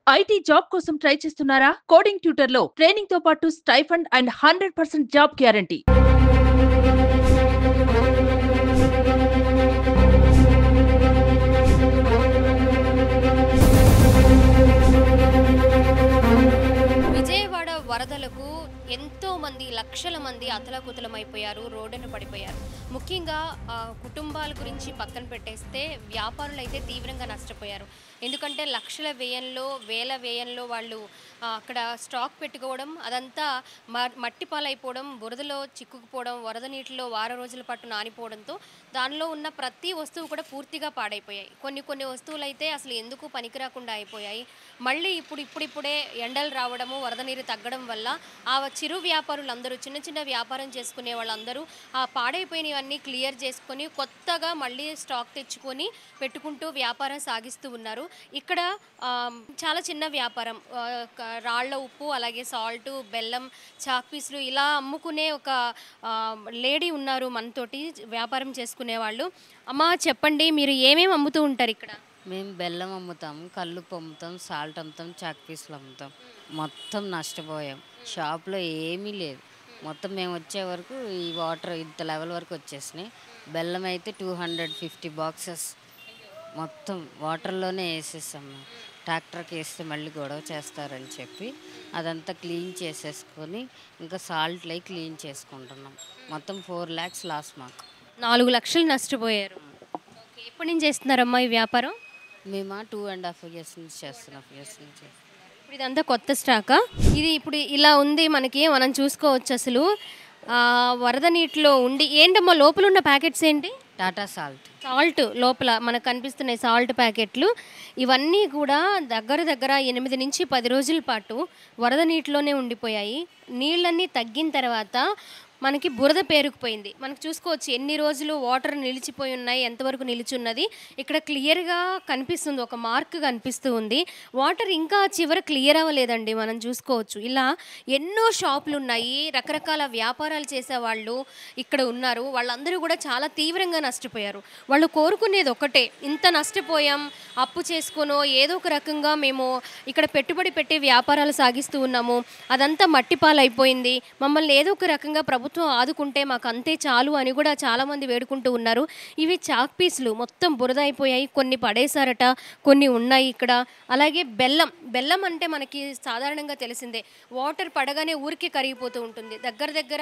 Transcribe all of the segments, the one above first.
IT job కోసం try చేస్తున్నారా? Coding ట్యూటర్లో ట్రైనింగ్ తో పాటు stipend and 100% job guarantee. Vijayawada వరదలకు ఎంతో మంది లక్షల మంది అతలాకుతలమైపోయారు, రోడ్డున పడిపోయారు. ముఖ్యంగా కుటుంబాల గురించి పక్కన పెట్టేస్తే వ్యాపారులు అయితే తీవ్రంగా నష్టపోయారు. ఎందుకంటే లక్షల వ్యయంలో వేల వ్యయంలో వాళ్ళు అక్కడ స్టాక్ పెట్టుకోవడం, అదంతా మట్టి పాలైపోవడం, బురదలో చిక్కుకుపోవడం, వరద నీటిలో వారం రోజుల పాటు నానిపోవడంతో దానిలో ఉన్న ప్రతి వస్తువు కూడా పూర్తిగా పాడైపోయాయి. కొన్ని వస్తువులు అయితే అసలు ఎందుకు పనికిరాకుండా అయిపోయాయి. మళ్ళీ ఇప్పుడిప్పుడే ఎండలు రావడము, వరద నీరు తగ్గడం వల్ల ఆ చిరు వ్యాపారులందరూ, చిన్న చిన్న వ్యాపారం చేసుకునే వాళ్ళందరూ ఆ పాడైపోయినవన్నీ క్లియర్ చేసుకొని కొత్తగా మళ్ళీ స్టాక్ తెచ్చుకొని పెట్టుకుంటూ వ్యాపారం సాగిస్తూ ఉన్నారు. ఇక్కడ చాలా చిన్న వ్యాపారం, రాళ్ల ఉప్పు, అలాగే సాల్ట్, బెల్లం, చాక్ పీసులు ఇలా అమ్ముకునే ఒక లేడీ ఉన్నారు మనతోటి, వ్యాపారం చేసుకునే వాళ్ళు. అమ్మ చెప్పండి, మీరు ఏమేమి అమ్ముతూ ఉంటారు ఇక్కడ? మేము బెల్లం అమ్ముతాం, కల్లుప్పు అమ్ముతాం, సాల్ట్ అమ్ముతాం, చాక్ పీసులు అమ్ముతాం. మొత్తం నష్టపోయాం. షాప్లో ఏమీ లేదు. మొత్తం మేము వచ్చే వరకు ఈ వాటర్ ఇంత లెవెల్ వరకు వచ్చేసినాయి. బెల్లం అయితే 250 బాక్సెస్ మొత్తం వాటర్లోనే వేసేసాం. ట్రాక్టర్కి వేస్తే మళ్ళీ గొడవ చేస్తారని చెప్పి అదంతా క్లీన్ చేసేసుకొని ఇంకా సాల్ట్లై క్లీన్ చేసుకుంటున్నాం. మొత్తం 4 lakhs లాస్ మాకు. 4 లక్షలు నష్టపోయారు. ఎప్పటి నుంచి చేస్తున్నారమ్మా ఈ వ్యాపారం? మేము 2.5 years నుంచి చేస్తున్నాం. ఇప్పుడు ఇదంతా కొత్త స్టాకా? ఇది ఇప్పుడు ఇలా ఉంది మనకి, మనం చూసుకోవచ్చు. అసలు వరద నీటిలో ఉండి ఏంటమ్మా లోపల ఉన్న ప్యాకెట్స్ ఏంటి? టాటా సాల్ట్ లోపల మనకు కనిపిస్తున్నాయి సాల్ట్ ప్యాకెట్లు. ఇవన్నీ కూడా దగ్గర 8 నుంచి 10 రోజుల పాటు వరద నీటిలోనే ఉండిపోయాయి. నీళ్ళన్నీ తగ్గిన తర్వాత మనకి బురద పేరుకుపోయింది. మనకు చూసుకోవచ్చు ఎన్ని రోజులు వాటర్ నిలిచిపోయి ఉన్నాయి, ఎంతవరకు నిలిచున్నది ఇక్కడ క్లియర్గా కనిపిస్తుంది. ఒక మార్క్ కనిపిస్తూ ఉంది. వాటర్ ఇంకా చివర క్లియర్ అవ్వలేదండి, మనం చూసుకోవచ్చు. ఇలా ఎన్నో షాపులు ఉన్నాయి, రకరకాల వ్యాపారాలు చేసేవాళ్ళు ఇక్కడ ఉన్నారు. వాళ్ళందరూ కూడా చాలా తీవ్రంగా నష్టపోయారు. వాళ్ళు కోరుకునేది ఒకటే, ఇంత నష్టపోయాం, అప్పు చేసుకునో ఏదో ఒక రకంగా మేము ఇక్కడ పెట్టుబడి పెట్టి వ్యాపారాలు సాగిస్తూ ఉన్నాము, అదంతా మట్టిపాలైపోయింది, మమ్మల్ని ఏదో ఒక రకంగా ప్రభుత్వం ఆదుకుంటే మాకు అంతే చాలు అని కూడా చాలామంది వేడుకుంటూ ఉన్నారు. ఇవి చాక్ పీసులు మొత్తం బురద అయిపోయాయి, కొన్ని పడేశారట, కొన్ని ఉన్నాయి ఇక్కడ. అలాగే బెల్లం అంటే మనకి సాధారణంగా తెలిసిందే, వాటర్ పడగానే ఊరికి కరిగిపోతూ ఉంటుంది. దగ్గర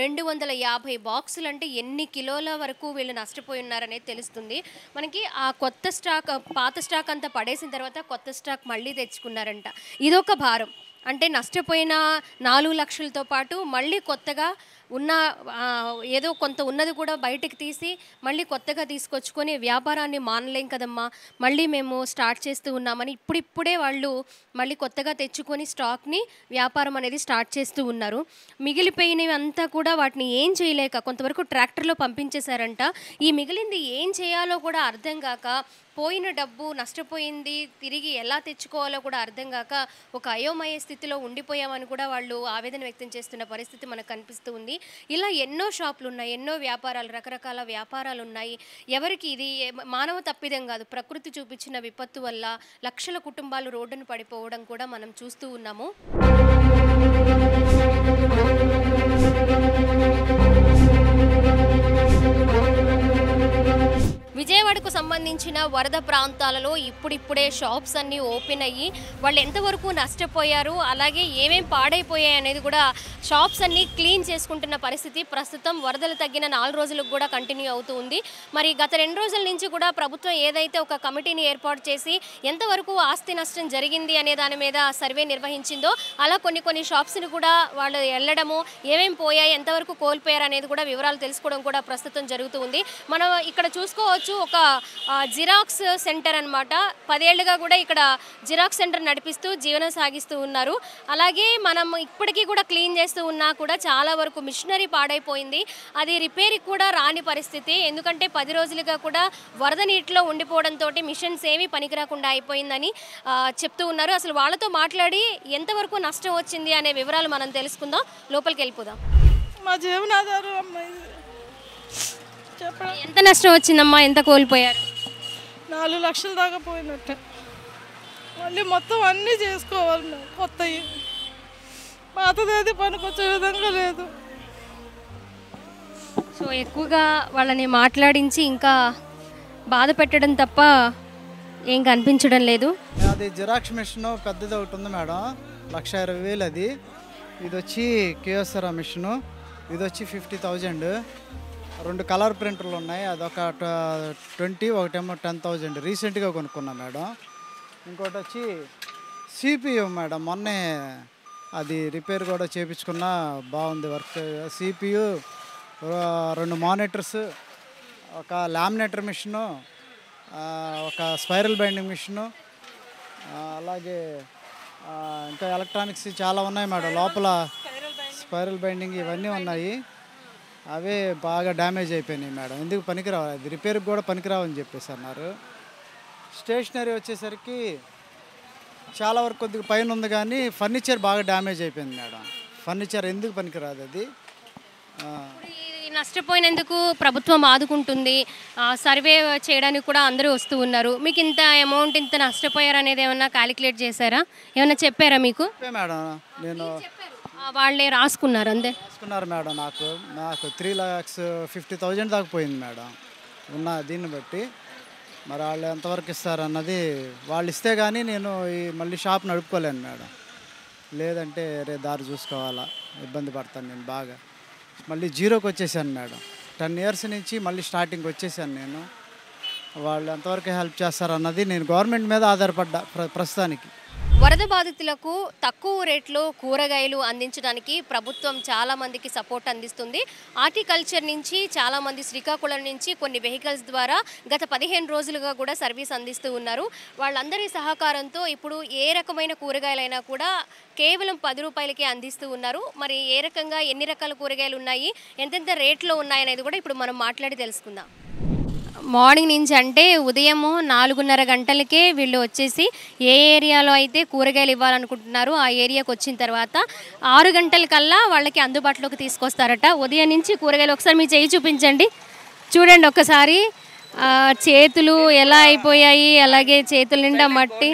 250 బాక్సులు అంటే ఎన్ని కిలోల వరకు వీళ్ళు నష్టపోయి ఉన్నారనేది తెలుస్తుంది మనకి. ఆ కొత్త స్టాక్, పాత స్టాక్ అంతా పడేసిన తర్వాత కొత్త స్టాక్ మళ్ళీ తెచ్చుకున్నారంట. ఇదొక భారం. అంటే నష్టపోయిన 4 లక్షలతో పాటు మళ్ళీ కొత్తగా ఉన్న ఏదో కొంత ఉన్నది కూడా బయటకు తీసి మళ్ళీ కొత్తగా తీసుకొచ్చుకొని వ్యాపారాన్ని మానలేం కదమ్మా, మళ్ళీ మేము స్టార్ట్ చేస్తూ ఉన్నామని ఇప్పుడిప్పుడే వాళ్ళు మళ్ళీ కొత్తగా తెచ్చుకొని స్టాక్ని వ్యాపారం అనేది స్టార్ట్ చేస్తూ ఉన్నారు. మిగిలిపోయినవి అంతా కూడా వాటిని ఏం చేయలేక కొంతవరకు ట్రాక్టర్లో పంపించేశారంట. ఈ మిగిలింది ఏం చేయాలో కూడా అర్థం కాక, పోయిన డబ్బు నష్టపోయింది తిరిగి ఎలా తెచ్చుకోవాలో కూడా అర్థం కాక ఒక అయోమయ స్థితిలో ఉండిపోయామని కూడా వాళ్ళు ఆవేదన వ్యక్తం చేస్తున్న పరిస్థితి మనకు కనిపిస్తూ ఉంది. ఇలా ఎన్నో షాపులు ఉన్నాయి, ఎన్నో వ్యాపారాలు, రకరకాల వ్యాపారాలు ఉన్నాయి. ఎవరికి ఇది మానవ తప్పిదం కాదు, ప్రకృతి చూపించిన విపత్తు వల్ల లక్షల కుటుంబాలు రోడ్డును పడిపోవడం కూడా మనం చూస్తూ ఉన్నాము. విజయవాడకు సంబంధించిన వరద ప్రాంతాలలో ఇప్పుడిప్పుడే షాప్స్ అన్నీ ఓపెన్ అయ్యి వాళ్ళు ఎంతవరకు నష్టపోయారు, అలాగే ఏమేం పాడైపోయాయి అనేది కూడా షాప్స్ అన్నీ క్లీన్ చేసుకుంటున్న పరిస్థితి ప్రస్తుతం వరదలు తగ్గిన 4 రోజులకు కూడా కంటిన్యూ అవుతూ ఉంది. మరి గత 2 రోజుల నుంచి కూడా ప్రభుత్వం ఏదైతే ఒక కమిటీని ఏర్పాటు చేసి ఎంతవరకు ఆస్తి నష్టం జరిగింది అనే దాని మీద సర్వే నిర్వహించిందో, అలా కొన్ని షాప్స్ని కూడా వాళ్ళు వెళ్ళడము, ఏమేం పోయాయి, ఎంతవరకు కోల్పోయారు అనేది కూడా వివరాలు తెలుసుకోవడం కూడా ప్రస్తుతం జరుగుతూ ఉంది. మనం ఇక్కడ చూసుకోవచ్చు, ఒక జిరాక్స్ సెంటర్ అనమాట. 10 ఏళ్ళుగా కూడా ఇక్కడ జిరాక్స్ సెంటర్ నడిపిస్తూ జీవనం సాగిస్తూ ఉన్నారు. అలాగే మనం ఇప్పటికీ కూడా క్లీన్ చేస్తూ ఉన్నా కూడా చాలా వరకు మిషనరీ పాడైపోయింది, అది రిపేర్కి కూడా రాని పరిస్థితి. ఎందుకంటే 10 రోజులుగా కూడా వరద నీటిలో ఉండిపోవడంతో మిషన్స్ ఏమీ పనికిరాకుండా అయిపోయిందని చెప్తూ ఉన్నారు. అసలు వాళ్ళతో మాట్లాడి ఎంతవరకు నష్టం వచ్చింది అనే వివరాలు మనం తెలుసుకుందాం. లోపలికి వెళ్ళిపోదాం. మా జీవనాధారం అమ్మాయి ఎంత నష్టం వచ్చిందమ్మా, ఎంత కోల్పోయారు? 4 లక్షల దాకా పోయినట్టే. మళ్ళీ మొత్తం అన్నీ చేసుకోవాలి మేము కొత్తవి. పాతది ఏది పనికొచ్చే విధంగా లేదు. సో ఎక్కువగా వాళ్ళని మాట్లాడించి ఇంకా బాధ పెట్టడం తప్ప ఏం కనిపించడం లేదు. అది జిరాక్స్ మిషన్ పెద్దది ఒకటి ఉంది మేడం, 1,20,000 అది. ఇది వచ్చి కేఎస్ఆర్ మిషను, ఇది వచ్చి 50,000. 2 కలర్ ప్రింటర్లు ఉన్నాయి, అదొక 20, ఒకటేమో 10,000 రీసెంట్గా కొనుక్కున్నా మేడం. ఇంకోటి వచ్చి సిపియు మేడం, మొన్నే అది రిపేర్ కూడా చేయించుకున్నా, బాగుంది వర్క్. సిపియు, 2 మానిటర్స్, ఒక లామినేటర్ మిషను, ఒక స్పైరల్ బైండింగ్ మిషను, అలాగే ఇంకా ఎలక్ట్రానిక్స్ చాలా ఉన్నాయి మేడం. లోపల స్పైరల్ బైండింగ్ ఇవన్నీ ఉన్నాయి. అవే బాగా డ్యామేజ్ అయిపోయినాయి మేడం. ఎందుకు పనికిరావు, అది రిపేర్కి కూడా పనికిరావని చెప్పేసి అన్నారు. స్టేషనరీ వచ్చేసరికి చాలా వరకు కొద్దిగా పైన ఉంది, కానీ ఫర్నిచర్ బాగా డ్యామేజ్ అయిపోయింది మేడం. ఫర్నిచర్ ఎందుకు పనికిరాదు అది. ఈ నష్టపోయినందుకు ప్రభుత్వం ఆదుకుంటుంది, సర్వే చేయడానికి కూడా అందరూ వస్తూ ఉన్నారు. మీకు ఇంత అమౌంట్ ఇంత నష్టపోయారు అనేది ఏమన్నా క్యాలిక్యులేట్ చేశారా, ఏమన్నా చెప్పారా మీకు? మేడం నేను వాళ్ళే రాసుకున్నారు అంతే. రాసుకున్నారు మేడం. నాకు 3,50,000 దాకా పోయింది మేడం ఉన్న దీన్ని బట్టి. మరి వాళ్ళు ఎంతవరకు ఇస్తారు అన్నది వాళ్ళు ఇస్తే కానీ నేను మళ్ళీ షాప్ నడుపుకోలేను మేడం. లేదంటే దారి చూసుకోవాలా, ఇబ్బంది పడతాను నేను బాగా. మళ్ళీ జీరోకి వచ్చేసాను మేడం. 10 years నుంచి మళ్ళీ స్టార్టింగ్ వచ్చేసాను నేను. వాళ్ళు ఎంతవరకు హెల్ప్ చేస్తారన్నది నేను గవర్నమెంట్ మీద ఆధారపడ్డా ప్రస్తుతానికి. వరద బాధితులకు తక్కువ రేట్లో కూరగాయలు అందించడానికి ప్రభుత్వం చాలామందికి సపోర్ట్ అందిస్తుంది. హార్టికల్చర్ నుంచి చాలామంది శ్రీకాకుళం నుంచి కొన్ని వెహికల్స్ ద్వారా గత 15 రోజులుగా కూడా సర్వీస్ అందిస్తూ ఉన్నారు. వాళ్ళందరి సహకారంతో ఇప్పుడు ఏ రకమైన కూరగాయలైనా కూడా కేవలం 10 రూపాయలకే అందిస్తూ ఉన్నారు. మరి ఏ రకంగా ఎన్ని రకాల కూరగాయలు ఉన్నాయి, ఎంతెంత రేట్లో ఉన్నాయనేది కూడా ఇప్పుడు మనం మాట్లాడి తెలుసుకుందాం. మార్నింగ్ నుంచి అంటే ఉదయం 4:30 గంటలకే వీళ్ళు వచ్చేసి ఏ ఏరియాలో అయితే కూరగాయలు ఇవ్వాలనుకుంటున్నారో ఆ ఏరియాకి వచ్చిన తర్వాత 6 గంటలకల్లా వాళ్ళకి అందుబాటులోకి తీసుకొస్తారట. ఉదయం నుంచి కూరగాయలు ఒకసారి మీ చేయి చూపించండి, చూడండి ఒక్కసారి. చేతులు ఎలా అయిపోయాయి, అలాగే చేతుల నిండా మట్టి.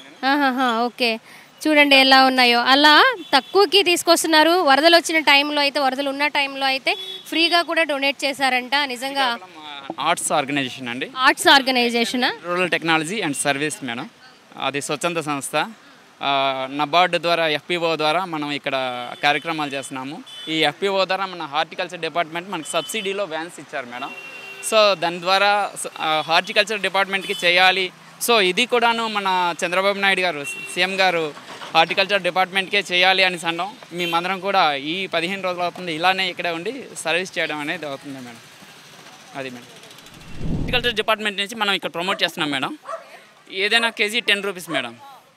ఓకే, చూడండి ఎలా ఉన్నాయో. అలా తక్కువకి తీసుకొస్తున్నారు. వరదలు వచ్చిన టైంలో అయితే, వరదలు ఉన్న టైంలో అయితే ఫ్రీగా కూడా డొనేట్ చేశారంట. నిజంగా ఆర్ట్స్ ఆర్గనైజేషన్ అండి. Arts organisation, rural technology and service madam. అది స్వచ్ఛంద సంస్థ. నబార్డ్ ద్వారా, ఎఫ్పిఓ ద్వారా మనం ఇక్కడ కార్యక్రమాలు చేస్తున్నాము. ఈ ఎఫ్పిఓ ద్వారా మన హార్టికల్చర్ డిపార్ట్మెంట్ మనకి సబ్సిడీలో వ్యాన్స్ ఇచ్చారు మేడం. సో దాని ద్వారా హార్టికల్చర్ డిపార్ట్మెంట్కి చేయాలి. సో ఇది కూడాను మన చంద్రబాబు నాయుడు గారు, సీఎం గారు హార్టికల్చర్ డిపార్ట్మెంట్కే చేయాలి అని అనడం, మేమందరం కూడా ఈ 15 రోజులు అవుతుంది ఇలానే ఇక్కడే ఉండి సర్వీస్ చేయడం అనేది అవుతుంది మేడం. అది మేడం, హార్టికల్చర్ డిపార్ట్మెంట్ నుంచి మనం ఇక్కడ ప్రమోట్ చేస్తున్నాం మేడం. ఏదైనా కేజీ 10 రూపీస్ మేడం.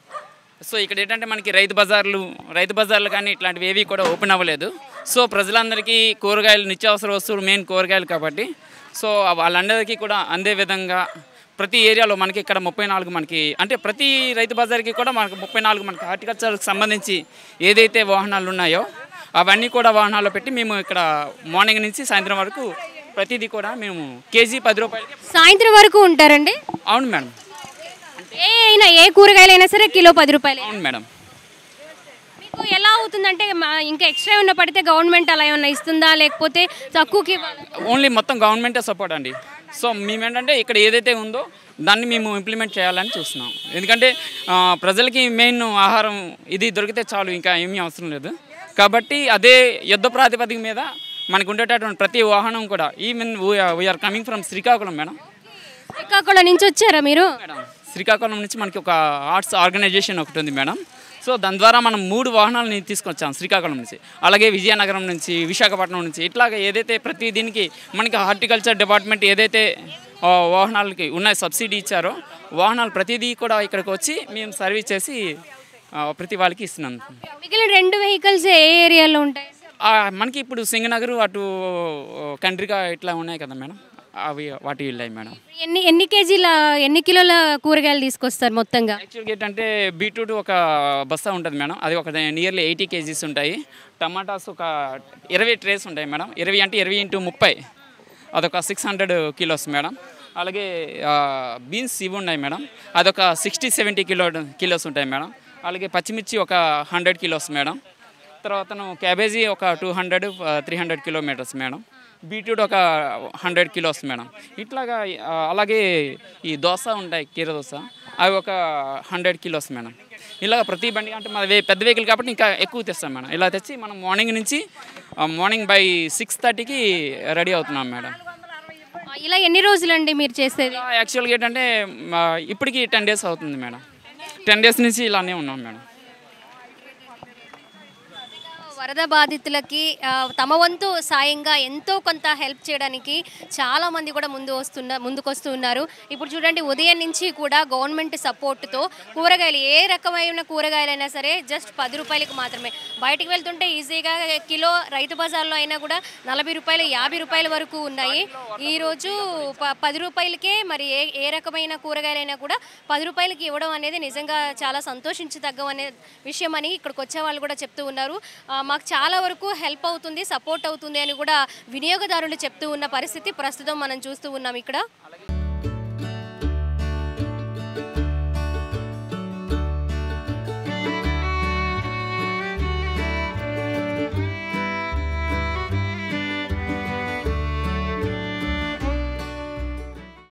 సో ఇక్కడ ఏంటంటే మనకి రైతు బజార్లు కానీ ఇట్లాంటివి ఏవి కూడా ఓపెన్ అవ్వలేదు. సో ప్రజలందరికీ కూరగాయలు, నిత్యావసర వస్తువులు మెయిన్ కూరగాయలు కాబట్టి సో వాళ్ళందరికీ కూడా అందే విధంగా ప్రతి ఏరియాలో మనకి ఇక్కడ 34 మనకి అంటే ప్రతి రైతు బజార్కి కూడా మనకి 34 మనకి హార్టికల్చర్కి సంబంధించి ఏదైతే వాహనాలు ఉన్నాయో అవన్నీ కూడా వాహనాల్లో పెట్టి మేము ఇక్కడ మార్నింగ్ నుంచి సాయంత్రం వరకు ప్రతిదీ కూడా మేము కేజీ 10 రూపాయలకి సాయంత్రం వరకు ఉంటారండి. అవును మేడం. ఏ కూరగాయలైనా సరే కిలో 10 రూపాయలు. అవును మేడం. మీకు ఎలా అవుతుందంటే ఇంకా ఎక్స్ట్రా ఏమన్నా పడితే గవర్నమెంట్ అలా ఏమన్నా ఇస్తుందా, లేకపోతే తక్కువకి? ఓన్లీ మొత్తం గవర్నమెంటే సపోర్ట్ అండి. సో మేమేంటంటే ఇక్కడ ఏదైతే ఉందో దాన్ని మేము ఇంప్లిమెంట్ చేయాలని చూస్తున్నాం. ఎందుకంటే ప్రజలకి మెయిన్ ఆహారం ఇది దొరికితే చాలు, ఇంకా ఏమీ అవసరం లేదు. కాబట్టి అదే యుద్ధ ప్రాతిపదిక మీద మనకు ఉండేటటువంటి ప్రతి వాహనం కూడా even we're coming from Srikakulam madam. Srikakulam నుంచి వచ్చారా మీరు? మేడం శ్రీకాకుళం నుంచి మనకి ఒక ఆర్ట్స్ ఆర్గనైజేషన్ ఒకటి ఉంది మేడం. సో దాని ద్వారా మనం 3 వాహనాలని తీసుకొచ్చాం శ్రీకాకుళం నుంచి, అలాగే విజయనగరం నుంచి, విశాఖపట్నం నుంచి. ఇట్లాగా ఏదైతే ప్రతి దీనికి మనకి హార్టికల్చర్ డిపార్ట్మెంట్ ఏదైతే వాహనాలకి ఉన్న సబ్సిడీ ఇచ్చారో వాహనాలు ప్రతిదీ కూడా ఇక్కడికి వచ్చి మేము సర్వీస్ చేసి ప్రతి వాళ్ళకి ఇస్తున్నాం. మిగిలిన 2 వెహికల్స్ ఏ ఏరియాలో ఉంటాయి? మనకి ఇప్పుడు సింగనగర్ అటు కండ్రిగా ఇట్లా ఉన్నాయి కదా మేడం, అవి వాటి వెళ్ళాయి మేడం. ఎన్ని కిలోల కూరగాయలు తీసుకొస్తారు మొత్తంగా? యాక్చువల్గా ఏంటంటే బీట్రూట్ ఒక బస్తా ఉంటుంది మేడం, అది ఒక నియర్లీ 80 kgs ఉంటాయి. టమాటాస్ ఒక 20 ట్రేస్ ఉంటాయి మేడం. 20 అంటే 20 × 30 అదొక 600 kilos మేడం. అలాగే బీన్స్ ఇవి ఉన్నాయి మేడం, అదొక 60-70 కిలోస్ ఉంటాయి మేడం. అలాగే పచ్చిమిర్చి ఒక 100 కిలోస్ మేడం. తర్వాత క్యాబేజీ ఒక 200-300 కిలోమీటర్స్ మేడం. బీట్రూట్ ఒక 100 కిలోస్ మేడం. ఇట్లాగా అలాగే ఈ దోశ ఉంటాయి, కీర దోశ, అవి ఒక 100 కిలోస్ మేడం. ఇలాగ ప్రతి బండి అంటే మన పెద్ద వెహికల్ కాబట్టి ఇంకా ఎక్కువ తెస్తాం మేడం. ఇలా తెచ్చి మనం మార్నింగ్ బై 6:30కి రెడీ అవుతున్నాం మేడం. ఇలా ఎన్ని రోజులండి మీరు చేసేది? యాక్చువల్గా ఏంటంటే ఇప్పటికి 10 డేస్ అవుతుంది మేడం. 10 డేస్ నుంచి ఇలానే ఉన్నాం మేడం. వరద బాధితులకి తమ వంతు సాయంగా ఎంతో కొంత హెల్ప్ చేయడానికి చాలామంది కూడా ముందుకు వస్తూ ఉన్నారు. ఇప్పుడు చూడండి, ఉదయం నుంచి కూడా గవర్నమెంట్ సపోర్ట్తో కూరగాయలు, ఏ రకమైన కూరగాయలైనా సరే జస్ట్ 10 రూపాయలకు మాత్రమే. బయటికి వెళ్తుంటే ఈజీగా కిలో రైతు బజార్లో అయినా కూడా 40 రూపాయలు, 50 రూపాయల వరకు ఉన్నాయి. ఈరోజు 10 రూపాయలకే మరి ఏ రకమైన కూరగాయలైనా కూడా 10 రూపాయలకి ఇవ్వడం అనేది నిజంగా చాలా సంతోషించదగ్గ అనే విషయం అని ఇక్కడికి వచ్చే వాళ్ళు కూడా చెప్తూ ఉన్నారు. మాకు చాలా వరకు హెల్ప్ అవుతుంది, సపోర్ట్ అవుతుంది అని కూడా వినియోగదారులు చెప్తూ ఉన్న పరిస్థితి ప్రస్తుతం మనం చూస్తూ ఉన్నాం ఇక్కడ.